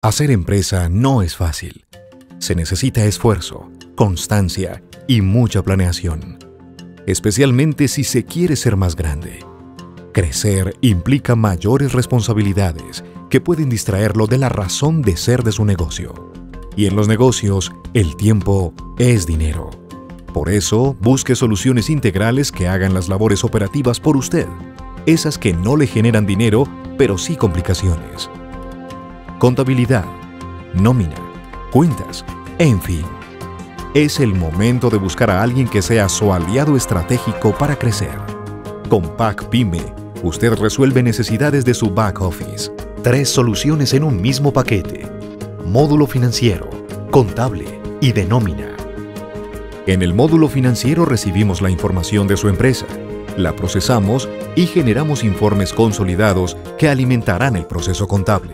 Hacer empresa no es fácil. Se necesita esfuerzo, constancia y mucha planeación, especialmente si se quiere ser más grande. Crecer implica mayores responsabilidades que pueden distraerlo de la razón de ser de su negocio. Y en los negocios, el tiempo es dinero. Por eso, busque soluciones integrales que hagan las labores operativas por usted, esas que no le generan dinero, pero sí complicaciones. Contabilidad, nómina, cuentas, en fin. Es el momento de buscar a alguien que sea su aliado estratégico para crecer. Con PAC Pyme, usted resuelve necesidades de su back office. 3 soluciones en un mismo paquete: módulo financiero, contable y de nómina. En el módulo financiero recibimos la información de su empresa, la procesamos y generamos informes consolidados que alimentarán el proceso contable.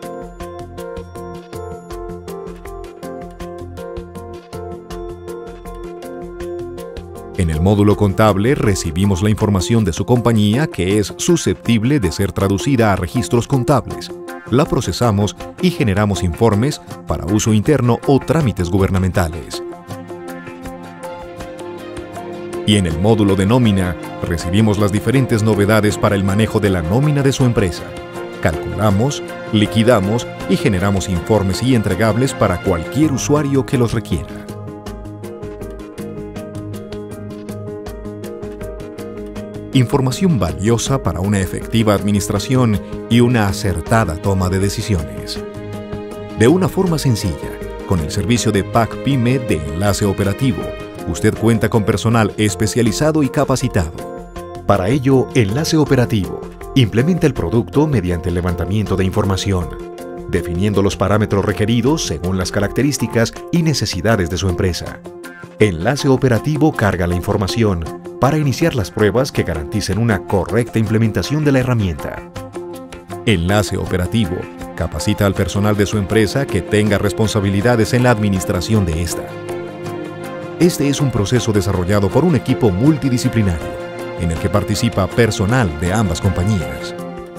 En el módulo contable recibimos la información de su compañía que es susceptible de ser traducida a registros contables. La procesamos y generamos informes para uso interno o trámites gubernamentales. Y en el módulo de nómina recibimos las diferentes novedades para el manejo de la nómina de su empresa. Calculamos, liquidamos y generamos informes y entregables para cualquier usuario que los requiera. Información valiosa para una efectiva administración y una acertada toma de decisiones. De una forma sencilla, con el servicio de PAC Pyme de enlace operativo, usted cuenta con personal especializado y capacitado. Para ello, Enlace Operativo implementa el producto mediante el levantamiento de información, definiendo los parámetros requeridos según las características y necesidades de su empresa. Enlace Operativo carga la información para iniciar las pruebas que garanticen una correcta implementación de la herramienta. Enlace Operativo capacita al personal de su empresa que tenga responsabilidades en la administración de esta. Este es un proceso desarrollado por un equipo multidisciplinario, en el que participa personal de ambas compañías.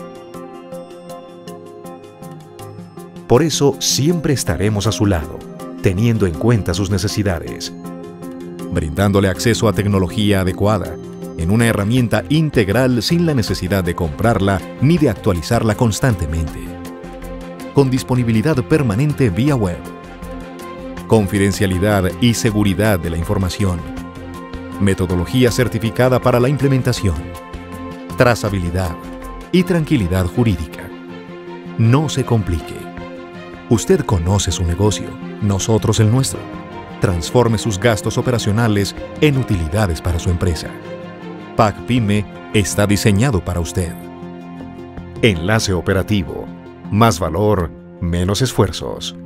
Por eso, siempre estaremos a su lado, teniendo en cuenta sus necesidades, brindándole acceso a tecnología adecuada, en una herramienta integral sin la necesidad de comprarla ni de actualizarla constantemente, con disponibilidad permanente vía web, confidencialidad y seguridad de la información, metodología certificada para la implementación, trazabilidad y tranquilidad jurídica. No se complique. Usted conoce su negocio, nosotros el nuestro. Transforme sus gastos operacionales en utilidades para su empresa. PAC Pyme está diseñado para usted. Enlace Operativo. Más valor, menos esfuerzos.